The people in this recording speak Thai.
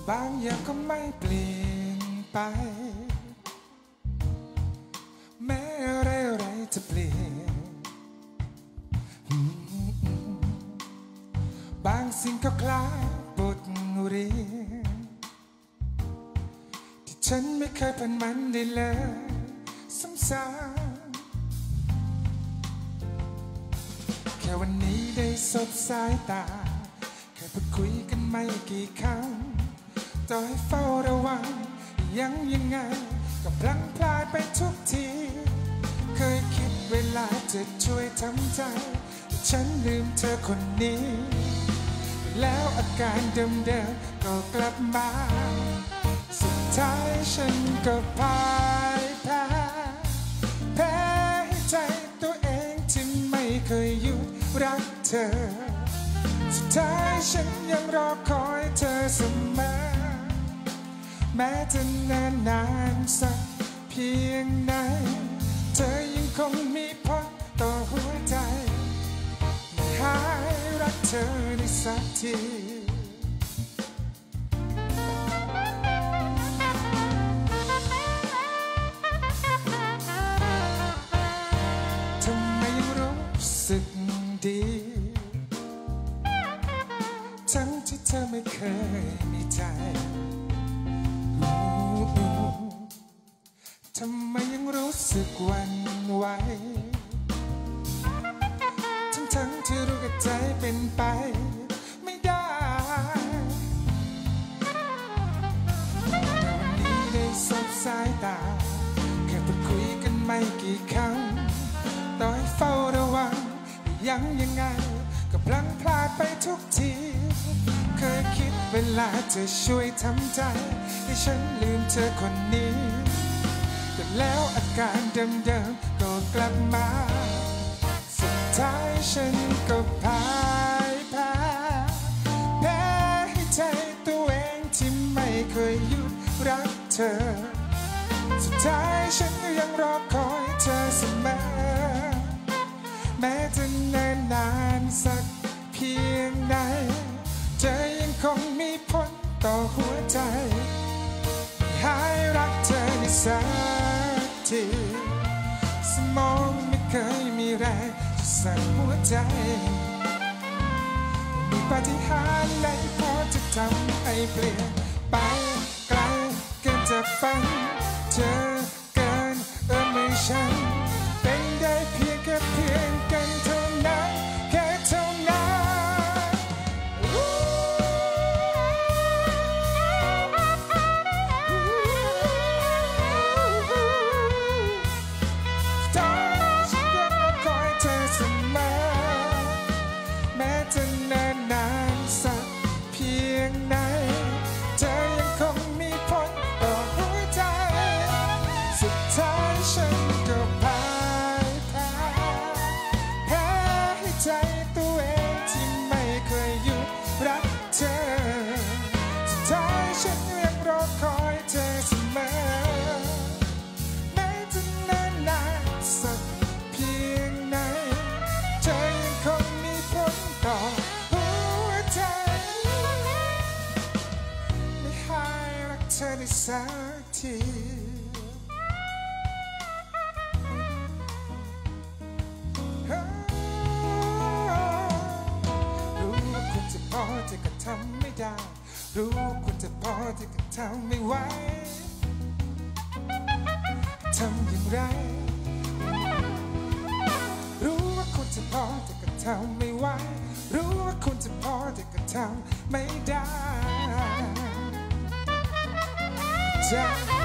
บางอย่างก็ไม่เปลี่ยนไปแม้อะไรจะเปลี่ยนบางสิ่งก็คล้ายบทเรียนที่ฉันไม่เคยผ่านมันได้เลยซ้ำแค่วันนี้ได้สบสายตาแค่พูดคุยกันไม่กี่คำต่อให้เฝ้าระวังยังไงก็พลั้งพลาดไปทุกทีเคยคิดเวลาจะช่วยทำใจฉันลืมเธอคนนี้แล้วอาการเดิมๆก็กลับมาสุดท้ายฉันก็พ่ายแพ้ให้ใจตัวเองที่ไม่เคยหยุดรักเธอสุดท้ายฉันยังรอคอยเธอเสมอแม้จะนานสักเพียงไหนเธอยังคงมีผลต่อหัวใจไม่หายรักเธอได้สักทีทำไมยังรู้สึกดีทั้งที่เธอไม่เคยมีใจทำไมยังรู้สึกหวั่นไหวทั้งที่รู้กับใจเป็นไปไม่ได้แต่วันนี้ได้สบสายตาแค่พูดคุยกันไม่กี่คำต่อให้เฝ้าระวังยังไงก็พลั้งพลาดไปทุกทีเคยคิดเวลาจะช่วยทำใจให้ฉันลืมเธอคนนี้แต่แล้วอาการเดิมๆก็กลับมาสุดท้ายฉันก็พ่ายแพ้ให้ใจตัวเองที่ไม่เคยหยุดรักเธอสุดท้ายฉันก็ยังรอคอยเธอเสมอแม้จะนานสักเพียงใดเธอยังคงมีผลต่อหัวใจหายรักเธอได้สักทีสมองไม่เคยมีแรงจะสั่งหัวใจมีปาฏิหาริย์ใดพอจะทำให้เปลี่ยนไปไกลเกินจะฝันเธอเกินไม่ฉันเป็นได้เพียงกันเท่านั้นแค่เท่านั้นแม้จะนานสักเพียงไหนเธอยังคงมีผลต่อหัวใจสุดท้ายฉันก็พ่ายแพ้ให้ใจตัวเองที่ไม่เคยหยุดรักเธอสุดท้ายฉันยังรอคอยเธอเสมอแม้จะนานสักเพียงไหนเธอยังคงมีผลต่อหัวใจไม่หายรักเธอได้สักทีรู้ว่าคุณจะพอแต่ก็ทำไม่ได้รู้ว่าคุณจะพอแต่ก็ทำไม่ไหวทำอย่างไรรู้ว่าคุณจะพอแต่ก็ทำไม่ไหวรู้ว่าคุณจะพอแต่ก็ทำไม่ได้ใจ